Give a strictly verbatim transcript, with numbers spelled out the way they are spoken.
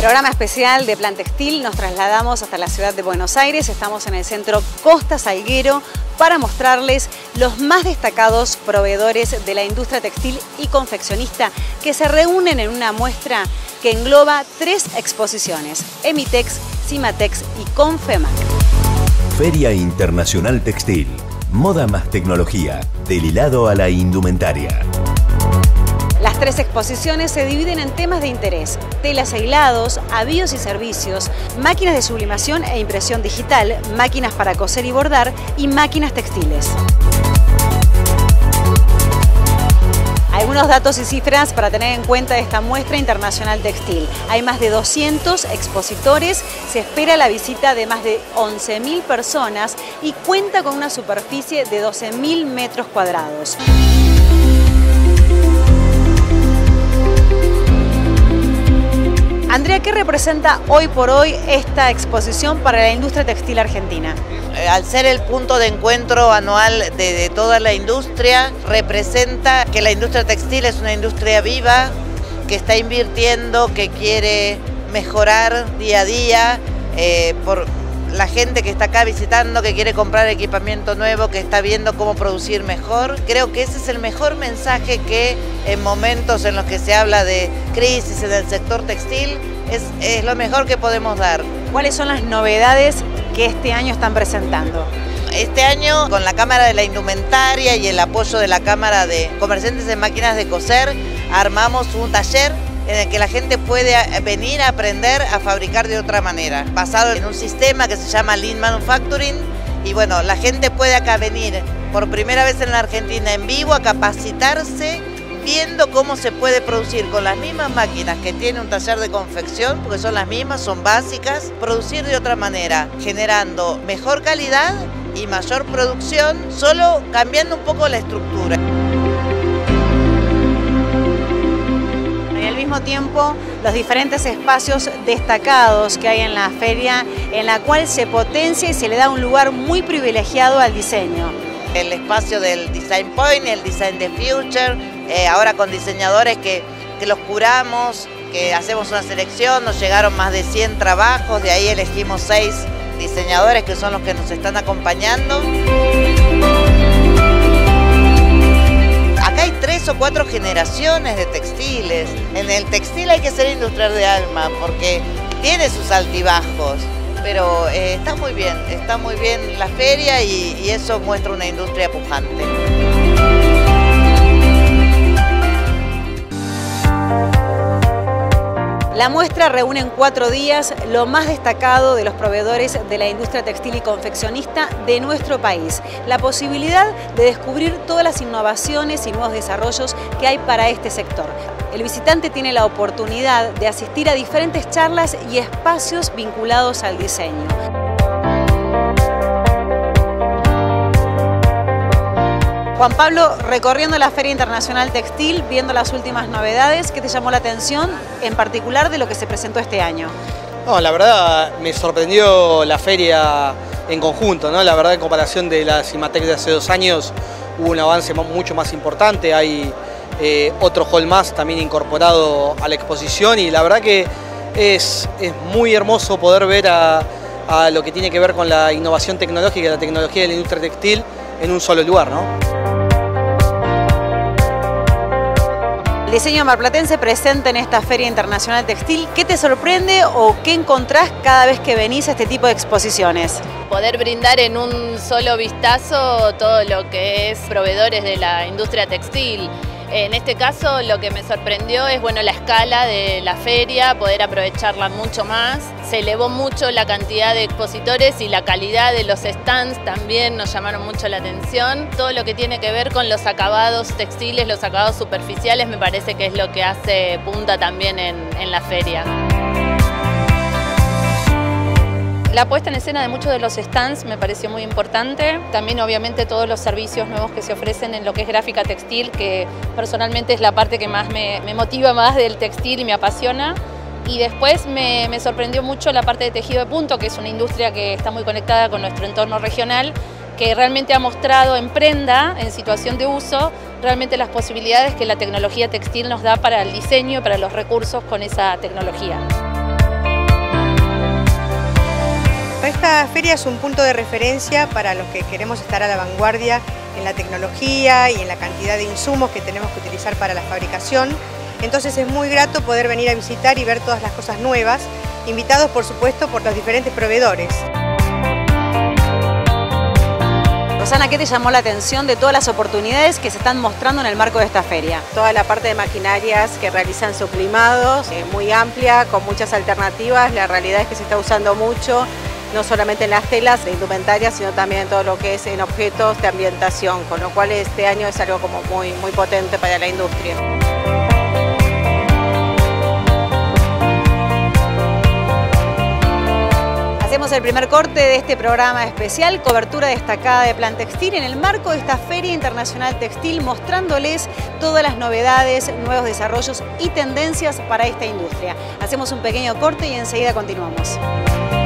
Programa especial de Plan Textil, nos trasladamos hasta la ciudad de Buenos Aires, estamos en el centro Costa Salguero para mostrarles los más destacados proveedores de la industria textil y confeccionista que se reúnen en una muestra que engloba tres exposiciones: Emitex, Cimatex y Confemac. Feria Internacional Textil, moda más tecnología, del hilado a la indumentaria. Las tres exposiciones se dividen en temas de interés: telas e hilados, avíos y servicios, máquinas de sublimación e impresión digital, máquinas para coser y bordar y máquinas textiles. Algunos datos y cifras para tener en cuenta de esta muestra internacional textil. Hay más de doscientos expositores, se espera la visita de más de once mil personas y cuenta con una superficie de doce mil metros cuadrados. Andrea, ¿qué representa hoy por hoy esta exposición para la industria textil argentina? Al ser el punto de encuentro anual de, de toda la industria, representa que la industria textil es una industria viva, que está invirtiendo, que quiere mejorar día a día, eh, por la gente que está acá visitando, que quiere comprar equipamiento nuevo, que está viendo cómo producir mejor. Creo que ese es el mejor mensaje que en momentos en los que se habla de crisis en el sector textil, es, es lo mejor que podemos dar. ¿Cuáles son las novedades que este año están presentando? Este año, con la Cámara de la Indumentaria y el apoyo de la Cámara de Comerciantes en Máquinas de Coser, armamos un taller en el que la gente puede venir a aprender a fabricar de otra manera, basado en un sistema que se llama Lean Manufacturing. Y bueno, la gente puede acá venir por primera vez en la Argentina en vivo a capacitarse, viendo cómo se puede producir con las mismas máquinas que tiene un taller de confección, porque son las mismas, son básicas, producir de otra manera, generando mejor calidad y mayor producción, solo cambiando un poco la estructura. Al mismo tiempo, los diferentes espacios destacados que hay en la feria, en la cual se potencia y se le da un lugar muy privilegiado al diseño. El espacio del Design Point, el Design the Future, eh, ahora con diseñadores que, que los curamos, que hacemos una selección, nos llegaron más de cien trabajos, de ahí elegimos seis diseñadores que son los que nos están acompañando. Acá hay tres o cuatro generaciones de textiles. En el textil hay que ser industrial de alma porque tiene sus altibajos, pero eh, está muy bien, está muy bien la feria y, y eso muestra una industria pujante. La muestra reúne en cuatro días lo más destacado de los proveedores de la industria textil y confeccionista de nuestro país. La posibilidad de descubrir todas las innovaciones y nuevos desarrollos que hay para este sector. El visitante tiene la oportunidad de asistir a diferentes charlas y espacios vinculados al diseño. Juan Pablo, recorriendo la Feria Internacional Textil, viendo las últimas novedades, ¿qué te llamó la atención en particular de lo que se presentó este año? No, la verdad me sorprendió la feria en conjunto, ¿no? La verdad, en comparación de la Cimatex de hace dos años, hubo un avance mucho más importante. Hay eh, otro hall más también incorporado a la exposición y la verdad que es, es muy hermoso poder ver a, a lo que tiene que ver con la innovación tecnológica y la tecnología de la industria textil en un solo lugar, ¿no? El diseño marplatense presente en esta Feria Internacional Textil, ¿qué te sorprende o qué encontrás cada vez que venís a este tipo de exposiciones? Poder brindar en un solo vistazo todo lo que es proveedores de la industria textil. En este caso lo que me sorprendió es bueno, la escala de la feria, poder aprovecharla mucho más. Se elevó mucho la cantidad de expositores y la calidad de los stands también nos llamaron mucho la atención. Todo lo que tiene que ver con los acabados textiles, los acabados superficiales, me parece que es lo que hace punta también en, en la feria. La puesta en escena de muchos de los stands me pareció muy importante. También obviamente todos los servicios nuevos que se ofrecen en lo que es gráfica textil, que personalmente es la parte que más me, me motiva más del textil y me apasiona. Y después me, me sorprendió mucho la parte de tejido de punto, que es una industria que está muy conectada con nuestro entorno regional, que realmente ha mostrado en prenda, en situación de uso, realmente las posibilidades que la tecnología textil nos da para el diseño y para los recursos con esa tecnología. esta feria es un punto de referencia para los que queremos estar a la vanguardia en la tecnología y en la cantidad de insumos que tenemos que utilizar para la fabricación. Entonces es muy grato poder venir a visitar y ver todas las cosas nuevas, invitados por supuesto por los diferentes proveedores. Rosana, ¿qué te llamó la atención de todas las oportunidades que se están mostrando en el marco de esta feria? Toda la parte de maquinarias que realizan sublimados, eh, muy amplia, con muchas alternativas. La realidad es que se está usando mucho, no solamente en las telas de indumentaria, sino también en todo lo que es en objetos de ambientación, con lo cual este año es algo como muy, muy potente para la industria. Hacemos el primer corte de este programa especial, cobertura destacada de Plan Textil en el marco de esta Feria Internacional Textil, mostrándoles todas las novedades, nuevos desarrollos y tendencias para esta industria. Hacemos un pequeño corte y enseguida continuamos.